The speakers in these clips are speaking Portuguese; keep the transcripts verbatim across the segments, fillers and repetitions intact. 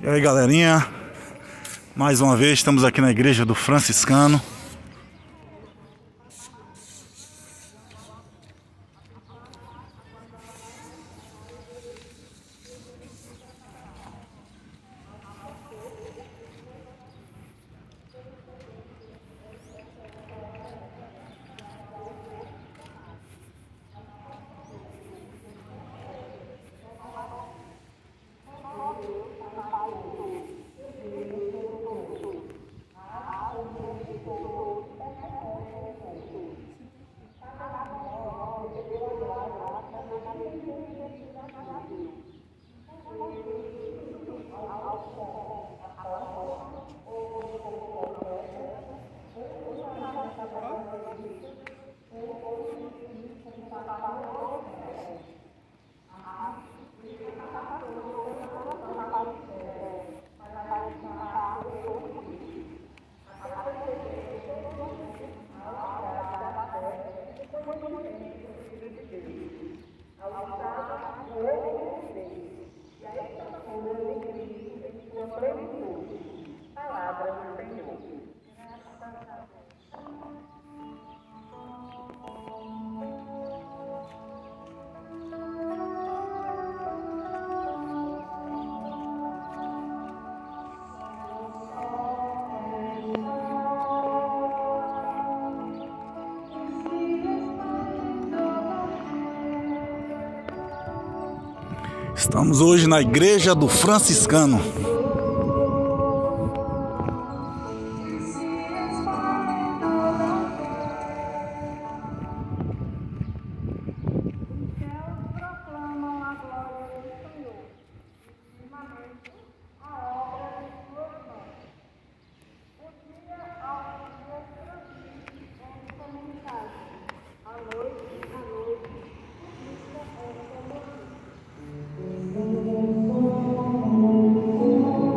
E aí, galerinha, mais uma vez estamos aqui na igreja do Franciscano. Estamos hoje na igreja do Franciscano. Thank you.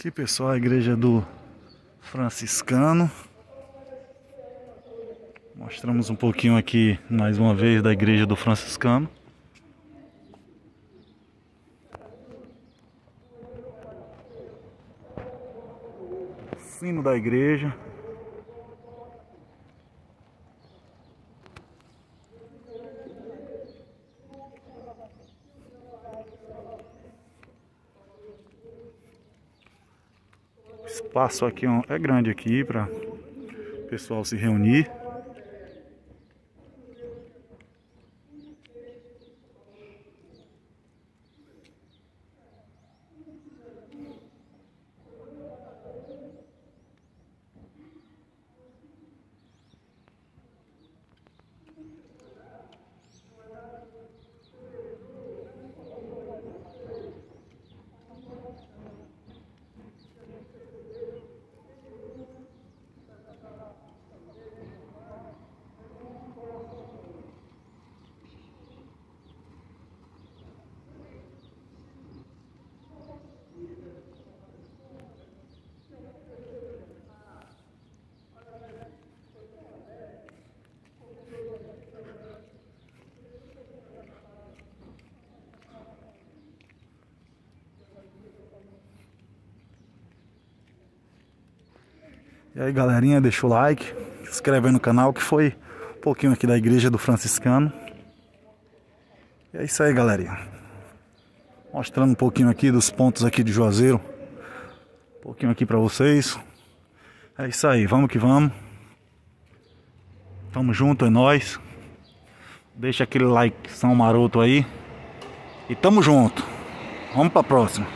Aqui, pessoal, a igreja do franciscano. Mostramos um pouquinho aqui mais uma vez da igreja do franciscano. Sino da igreja. O espaço aqui é grande aqui para o pessoal se reunir. E aí, galerinha, deixa o like, se inscreve aí no canal, que foi um pouquinho aqui da igreja do franciscano. E é isso aí, galerinha. Mostrando um pouquinho aqui dos pontos aqui de Juazeiro. Um pouquinho aqui pra vocês. É isso aí, vamos que vamos. Tamo junto, é nóis. Deixa aquele like são maroto aí. E tamo junto. Vamos pra próxima.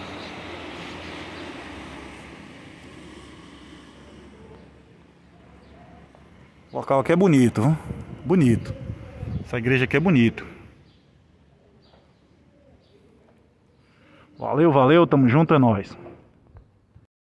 O local aqui é bonito, viu? Bonito. Essa igreja aqui é bonito. Valeu, valeu, tamo junto, é nóis.